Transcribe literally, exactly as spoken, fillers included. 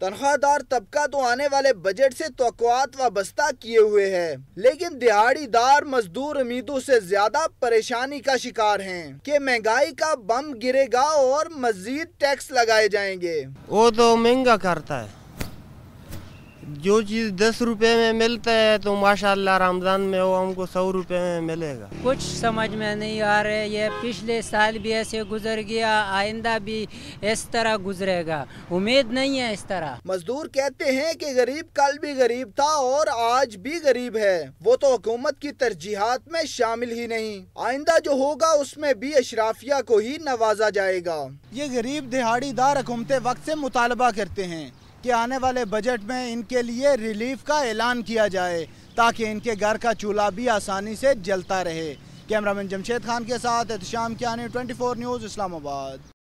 तनख्वाह दार तबका तो आने वाले बजट से तवक्कुआत वाबस्ता किए हुए है, लेकिन दिहाड़ीदार मजदूर उम्मीदों से ज्यादा परेशानी का शिकार हैं कि महंगाई का बम गिरेगा और मजीद टैक्स लगाए जाएंगे। वो तो महंगा करता है, जो चीज़ दस रुपए में मिलता है तो माशाल्लाह रमज़ान में वो हमको सौ रुपए में मिलेगा। कुछ समझ में नहीं आ रहे, ये पिछले साल भी ऐसे गुजर गया, आइंदा भी इस तरह गुजरेगा, उम्मीद नहीं है इस तरह। मजदूर कहते हैं कि गरीब कल भी गरीब था और आज भी गरीब है, वो तो हुकूमत की तरजीहात में शामिल ही नहीं। आइंदा जो होगा उसमें भी अशराफिया को ही नवाजा जाएगा। ये गरीब दिहाड़ीदार हुकूमत वक्त से मुतालबा करते हैं कि आने वाले बजट में इनके लिए रिलीफ का ऐलान किया जाए ताकि इनके घर का चूल्हा भी आसानी से जलता रहे। कैमरामैन जमशेद खान के साथ Ehtesham Kiyani, twenty four news, Islamabad.